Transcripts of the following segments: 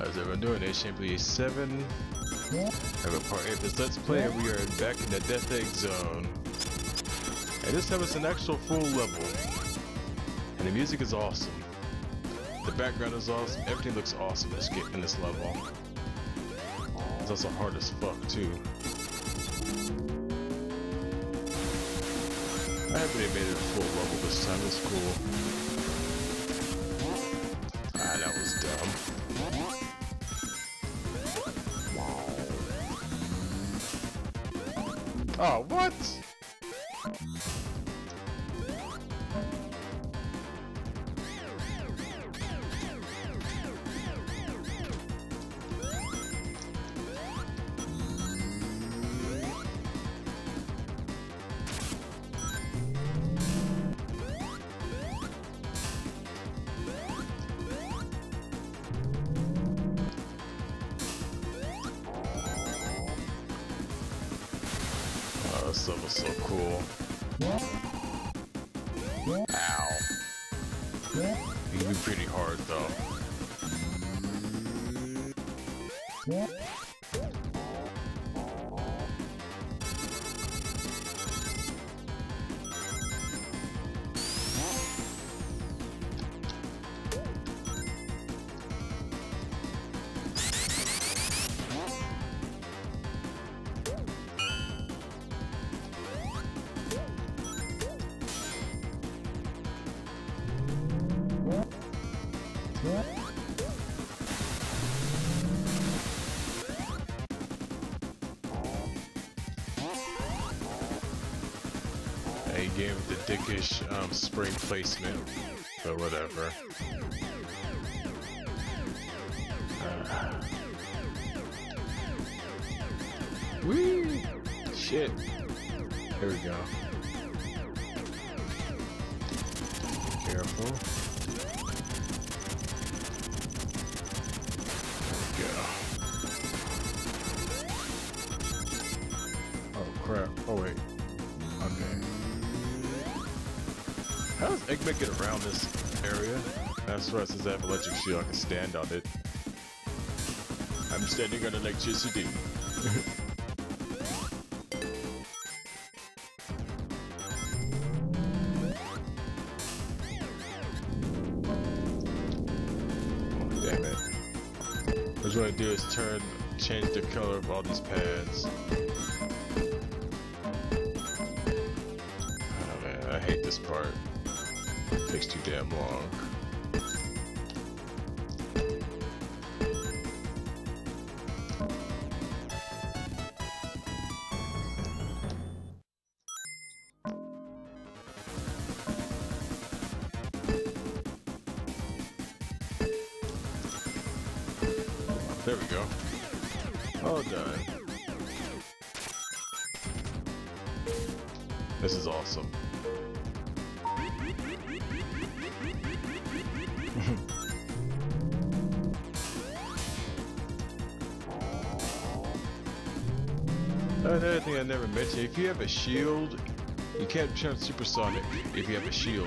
How's everyone doing? HMP7. I have a part 8 of this Let's Play, and we are back in the Death Egg Zone. And this time it's an actual full level. And the music is awesome. The background is awesome. Everything looks awesome in this level. It's also hard as fuck, too. I haven't even made it a full level this time. It's cool. Ah, that was dumb. Oh, what? This level's so cool. Ow. It can be pretty hard though. A game with the dickish spring placement, but whatever. Woo! Shit. Here we go. Careful. There we go. Oh crap. Oh wait. Okay. How does Egg make it around this area? That's right, since I have electric shield, I can stand on it. I'm standing on electricity. Damn it. What you want to do is change the color of all these pads. Oh man, I hate this part. It takes too damn long. There we go. All done. This is awesome. Another thing I never mentioned, if you have a shield, you can't turn supersonic if you have a shield.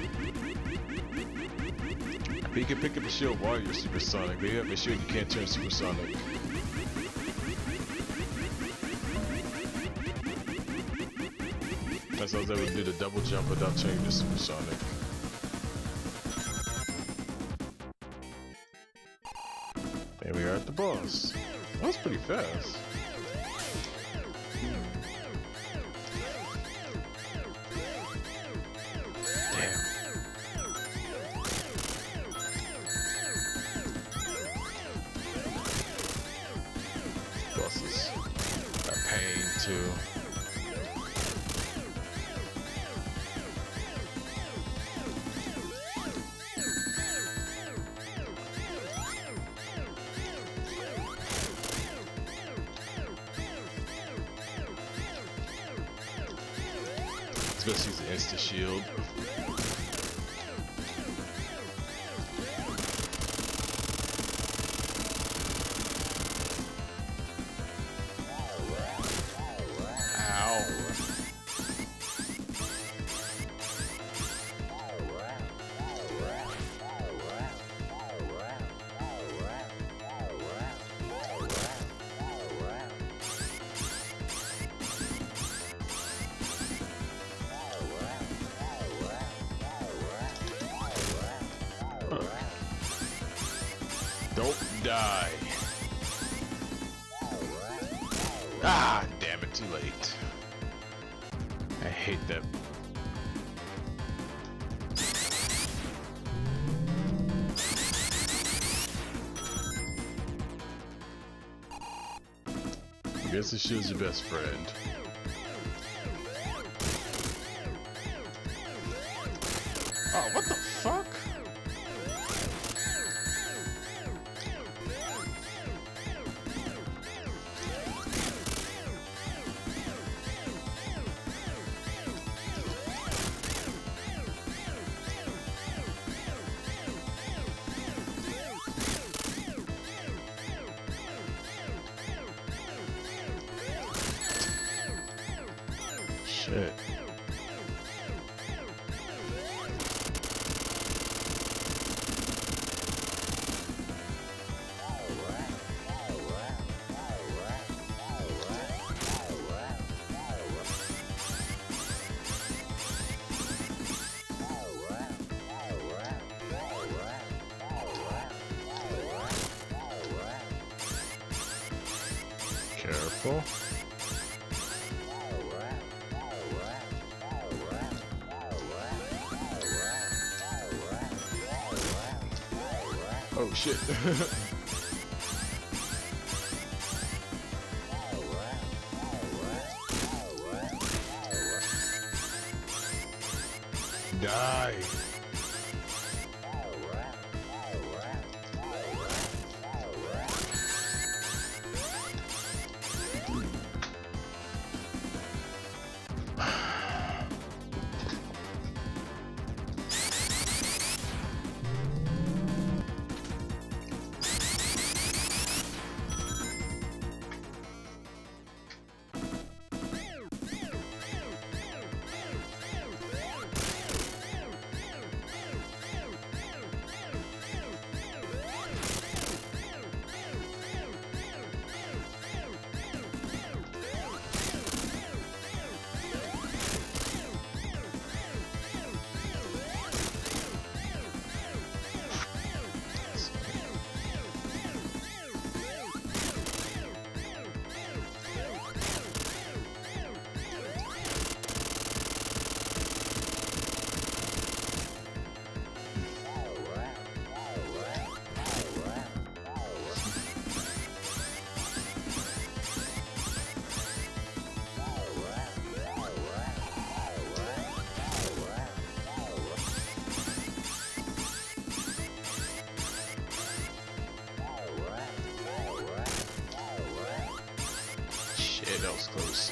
You can pick up a shield while you're supersonic, but if you have a shield, you can't turn supersonic. That's how I was able to do the double jump without turning to supersonic. And we are at the boss. That was pretty fast. Boss is a pain too. Let's use the insta shield. Ow. Don't die. Ah, damn it, too late. I hate that. I guess the shield's your best friend. Oh, what the fuck? Shit. Careful. Oh shit. Die. That was close.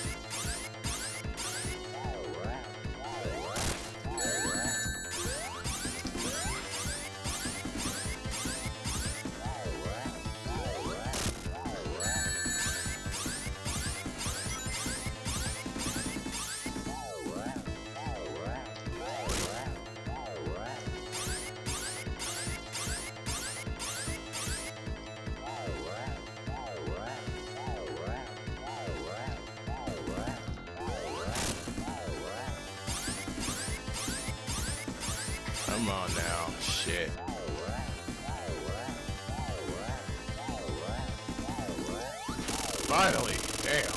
Come on now, shit. Finally, damn.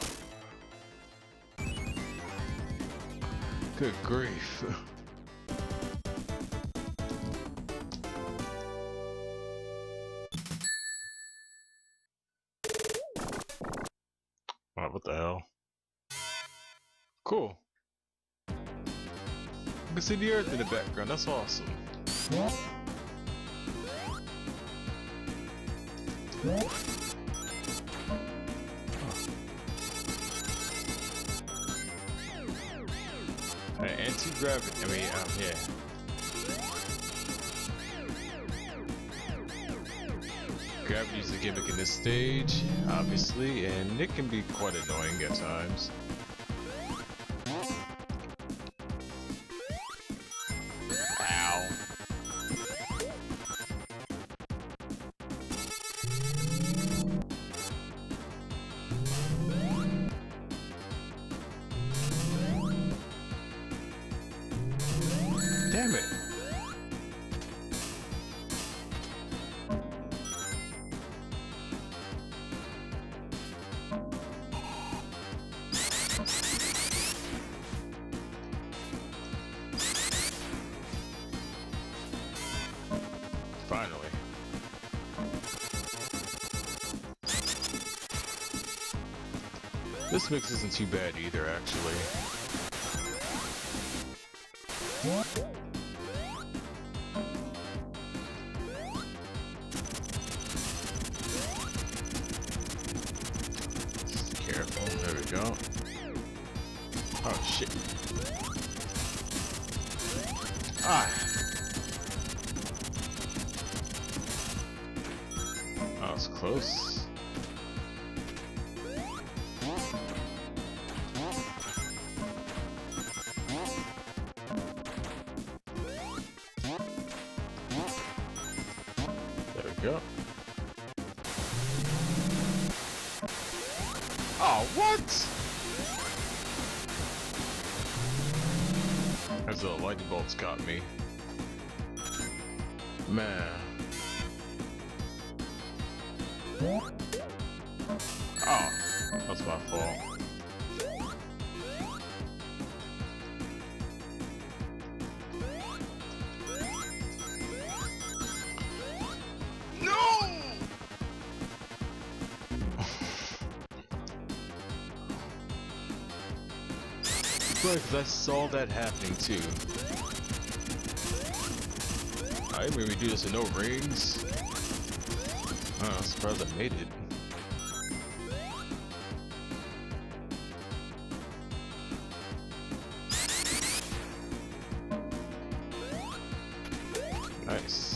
Good grief. Alright, what the hell? Cool. You can see the earth in the background, that's awesome. Anti-gravity, I mean, yeah. Gravity's the gimmick in this stage, obviously, and it can be quite annoying at times. Ow. Damn it. Finally. This mix isn't too bad either, actually. Careful, there we go. Oh shit. Ah! That was close. Go. Oh, what? As the lightning bolts got me. Man. Oh, that's my fault. Because I saw that happening too. I maybe do this in no rings. Oh, I'm surprised I made it. Nice.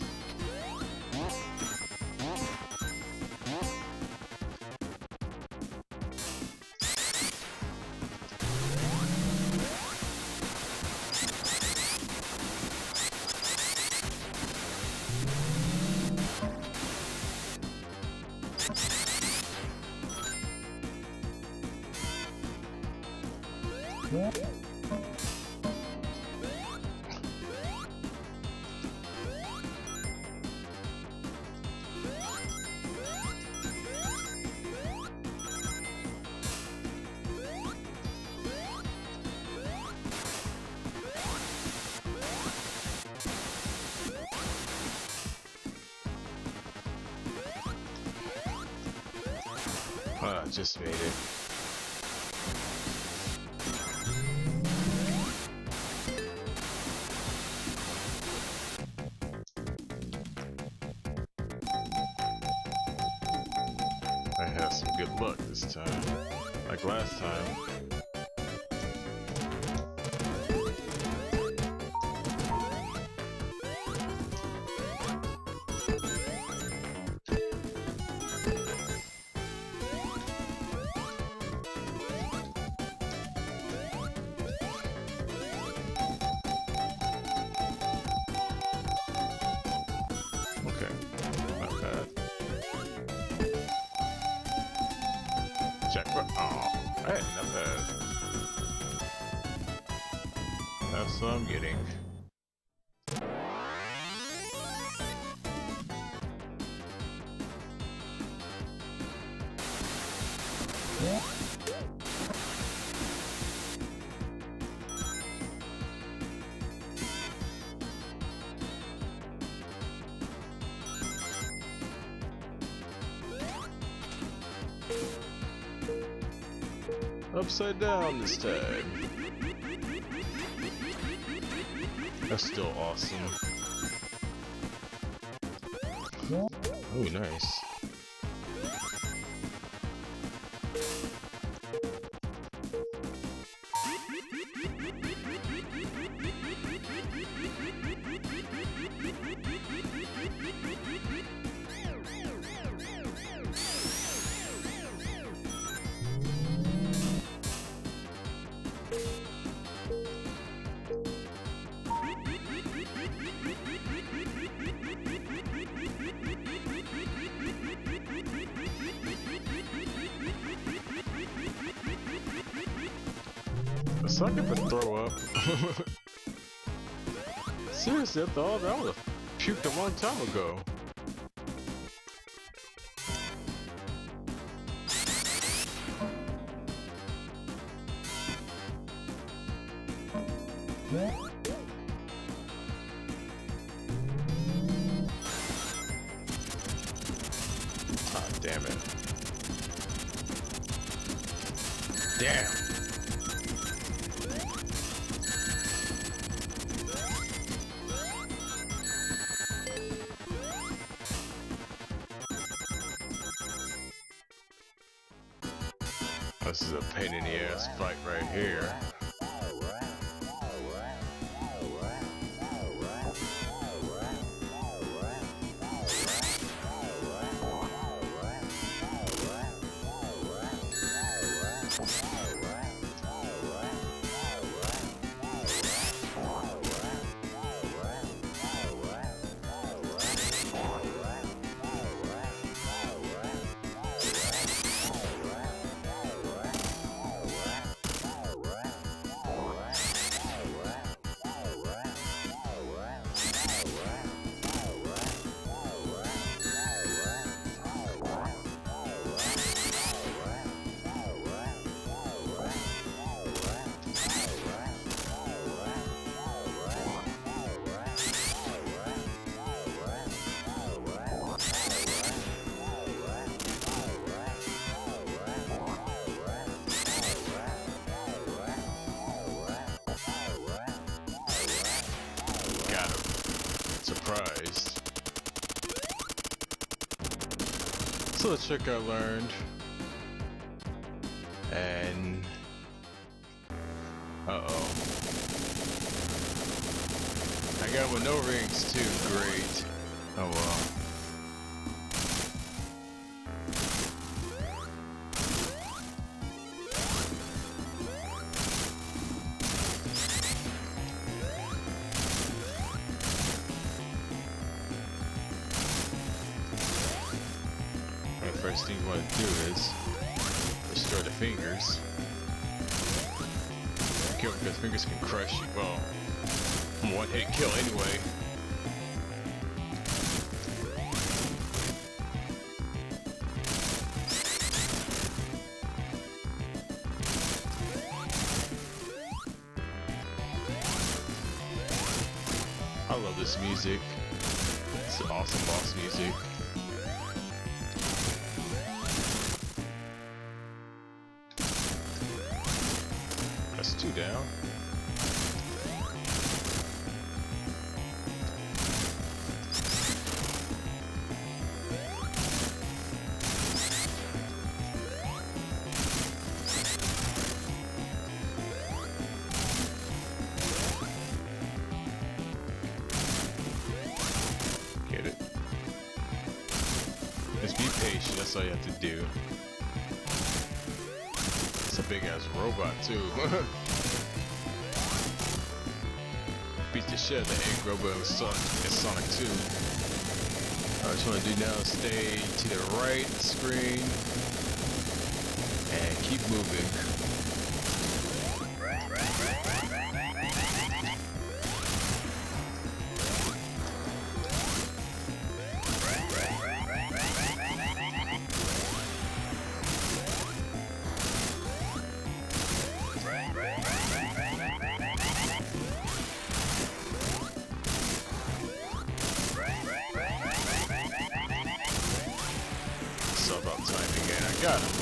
I just made it. I had some good luck this time, like last time. Oh, hey, not bad. That's what I'm getting. Upside down this time. That's still awesome. Oh, nice. A sucker for throw up. Seriously, I thought I would have puked a long time ago. Damn it. Damn. This is a pain in the ass fight right here. Surprised. So the trick I learned, and uh-oh, I got with no rings too. Great. Oh well. First thing you want to do is restore the fingers. Kill because fingers can crush you. Well, one hit kill anyway. I love this music. It's awesome boss music. Two down. Get it. Just be patient, that's all you have to do. It's a big ass robot too. Beat the shit out of the egg robot with Sonic 2. All I just want to do now is stay to the right of the screen and keep moving. About timing, and I got him.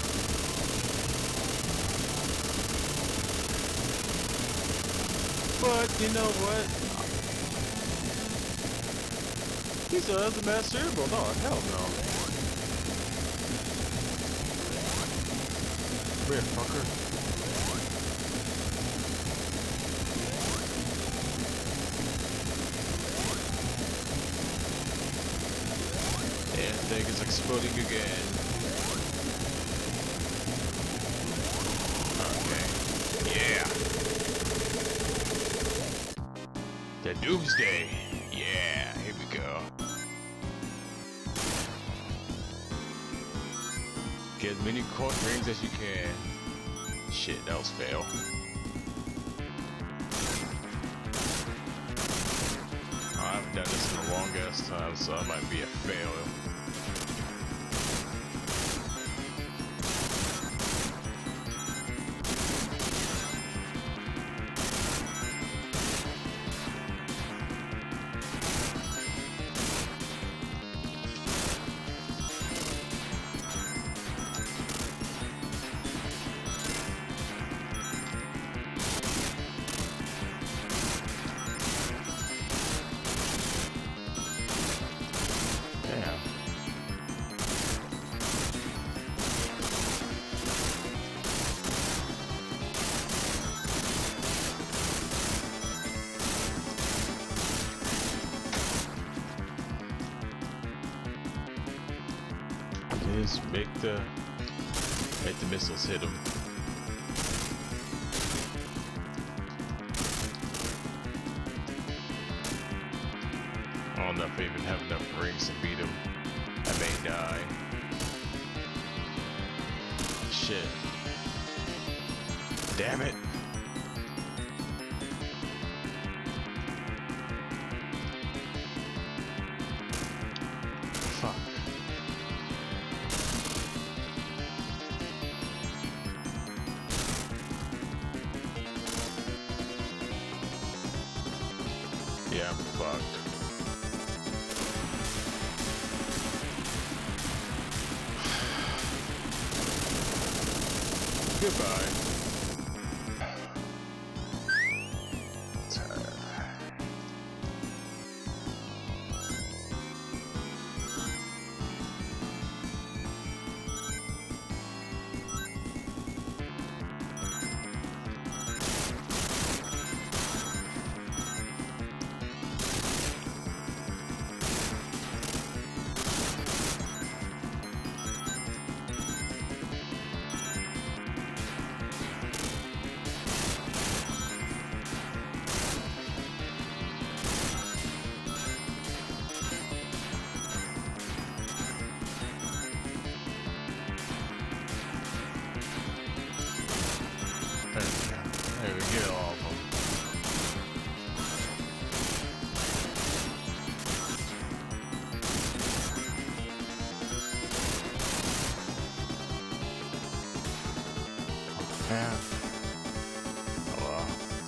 But you know what? He's the master cerebral. No, hell no. Come here, fucker. And thing is exploding again. Okay. Yeah. The Doomsday. Yeah, here we go. Get as many coin rings as you can. Shit, that was fail. I haven't done this in a long ass time, so it might be a fail. Damn. Just make the missiles hit him. I don't know if I even have enough rings to beat him. I may die. Shit. Damn it. Fuck. Yeah, I'm fucked. Goodbye. There we get all of them. Yeah. Oh well.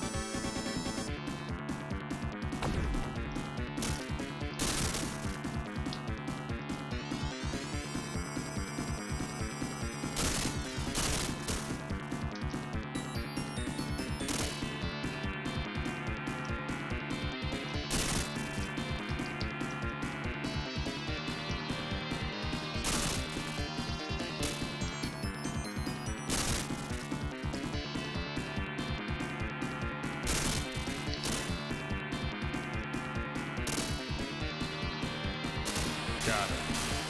Got it.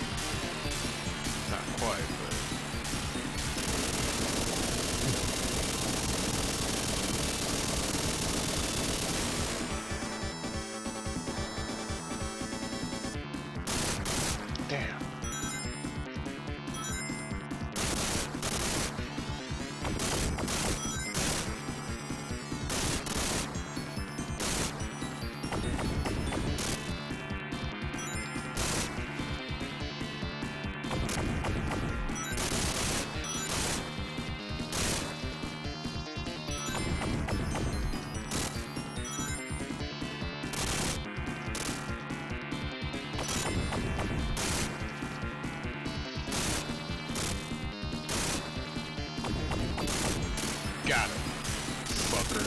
Not quite, but... Damn. Got him, fucker.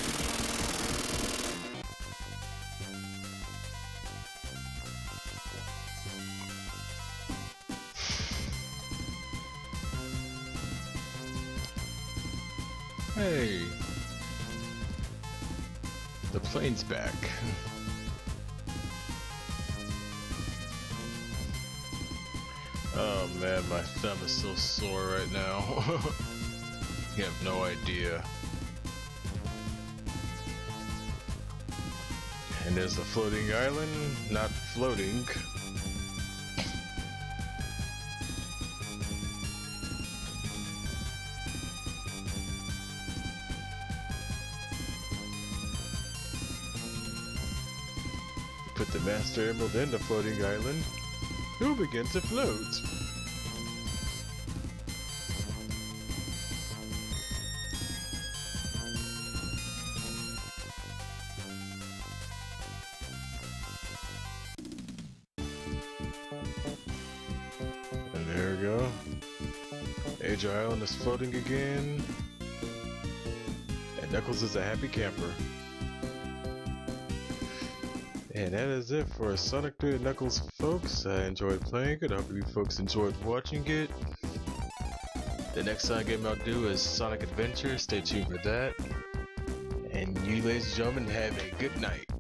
Hey, the plane's back. Oh man, my thumb is so sore right now. You have no idea. And there's the floating island, not floating. Put the Master Emerald in the floating island. It will begin to float. And there we go. Hedgehog Island is floating again. And Knuckles is a happy camper. And that is it for Sonic 3 Knuckles, folks. I enjoyed playing it. I hope you folks enjoyed watching it. The next Sonic game I'll do is Sonic Adventure. Stay tuned for that. And you, ladies and gentlemen, have a good night.